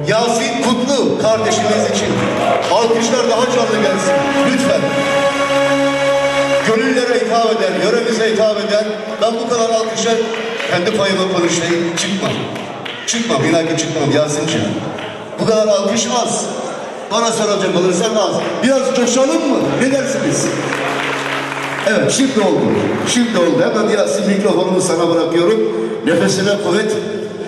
Yasin Kutlu kardeşimiz için alkışlar daha canlı gelsin. Lütfen. Gönüllere hitap eden, yöremize hitap eden, ben bu kadar alkışa kendi payıma konuşayım, çıkmam. Çıkmam, inan ki çıkmam Yasin'ciğim. Bu kadar alkış az. Bana soracak olursan az. Biraz coşalım mı? Ne dersiniz? Evet, şimdi oldu. Şimdi oldu. Hemen Yasin, mikrofonumu sana bırakıyorum. Nefesine kuvvet.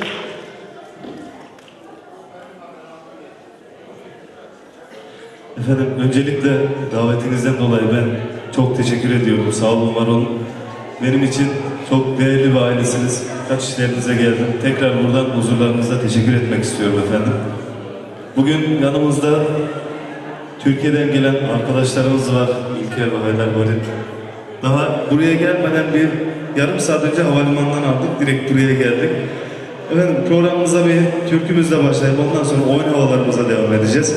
Efendim, öncelikle davetinizden dolayı ben çok teşekkür ediyorum. Sağ olun, var olun. Benim için çok değerli bir ailesiniz. Kaç işlerinize geldim. Tekrar buradan huzurlarınızda teşekkür etmek istiyorum efendim. Bugün yanımızda Türkiye'den gelen arkadaşlarımız var. İlker ve Haydar Barit. Daha buraya gelmeden bir yarım saat önce havalimanından aldık. Direkt buraya geldik. Efendim, programımıza bir türkümüzle başlayıp ondan sonra oyun havalarımıza devam edeceğiz.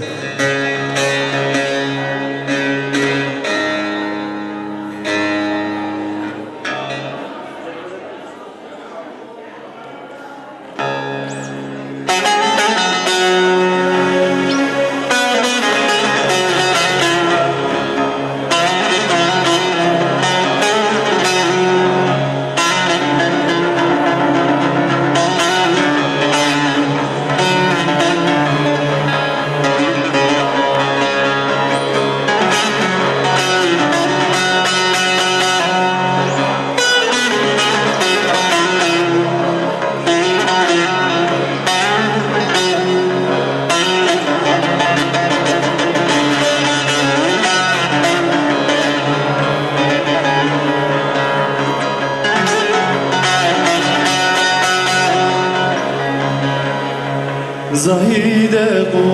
Zahide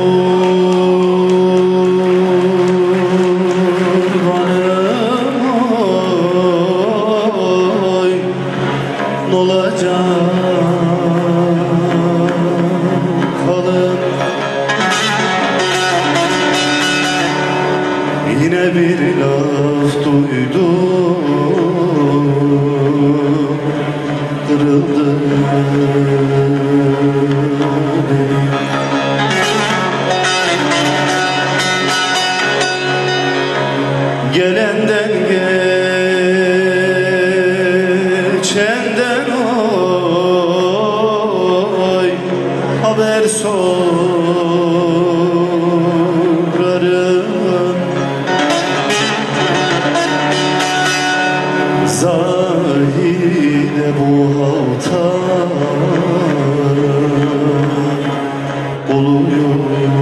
kurbanım oy, n'olacak kalın. Yine bir laf duydum, kırıldı. Gelenden geçenden oy, haber sorarım. Zahide bu halta oluyor.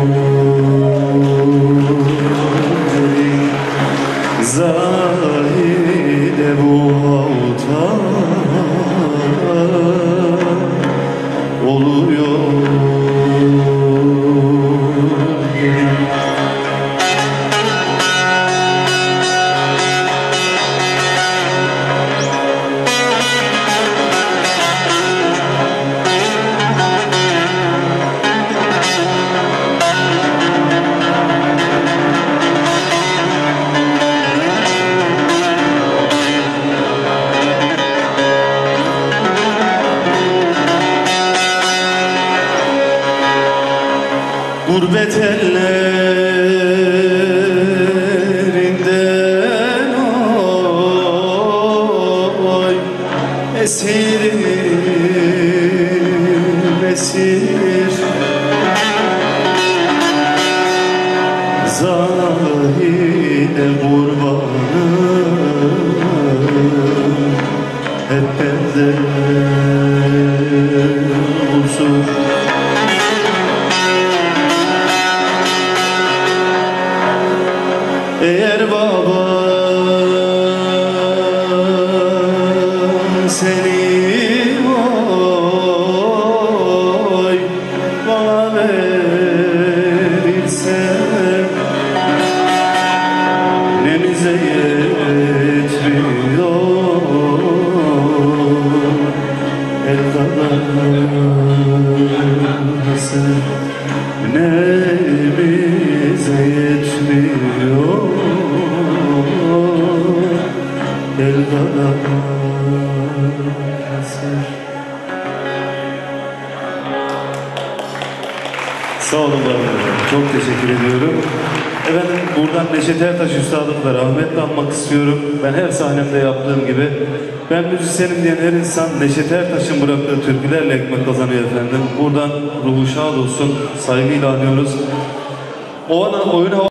Zahide bu halta oluyor. Gurbet ellerinden oy, esirim esir. Zahide kurbanım hep bende olsun. Eğer baban seni oy bana verirse, nemize yetmiyor el kadar sen, nemize yetmiyor el kadar sen. Sağ olun var olun. Çok teşekkür ediyorum. Efendim buradan Neşet Ertaş Üstadımı da rahmetle anmak istiyorum. Ben her sahnemde yaptığım gibi. Ben müzisyenim diyen her insan Neşet Ertaş'ın bıraktığı türkülerle ekmek kazanıyor efendim. Buradan ruhu şad olsun. Saygıyla anıyoruz. O ana oyun